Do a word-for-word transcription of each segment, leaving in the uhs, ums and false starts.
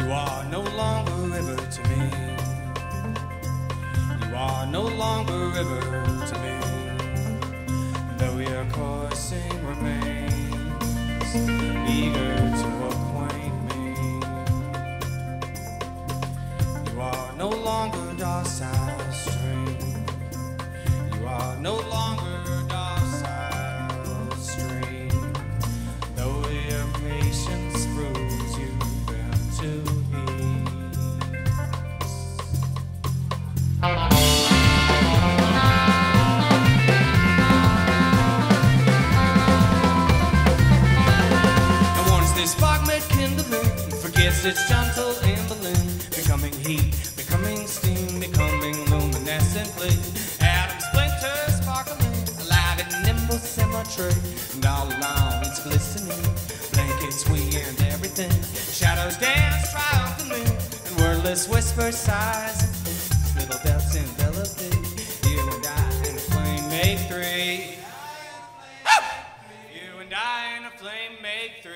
You are no longer river to me. You are no longer river to me. Though your coursing remains, eager to acquaint me. You are no longer docile stream. You are no longer docile stream. Though your patience proves you've been to spark made kindling, forgets its gentle ambling, becoming heat, becoming steam, becoming luminescent flame. Atom splinters sparkling, alive in nimble symmetry, and all along it's glistening, blankets we and everything. Shadows dance triumphantly, and wordless whispers sighs, little deaths envelop thee. You and I in a flame make three. You and I in a flame make three.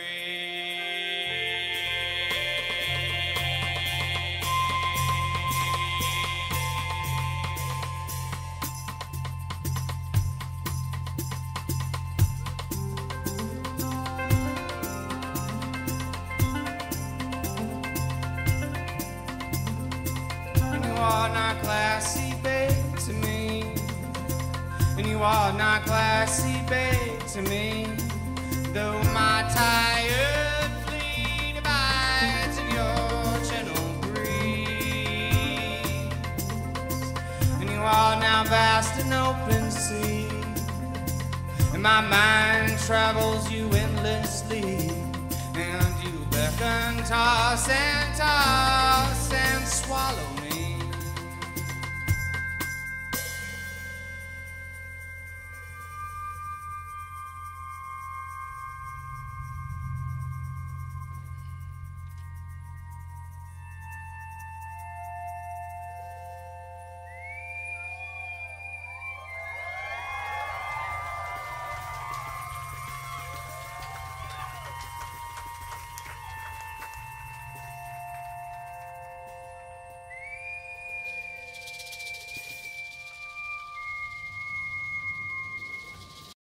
You are not classy, babe, to me. And you are not classy, babe, to me. Though my tired fleet abides in your gentle breeze. And you are now vast and open sea. And my mind travels you endlessly. And you beckon, toss and toss and swallow me.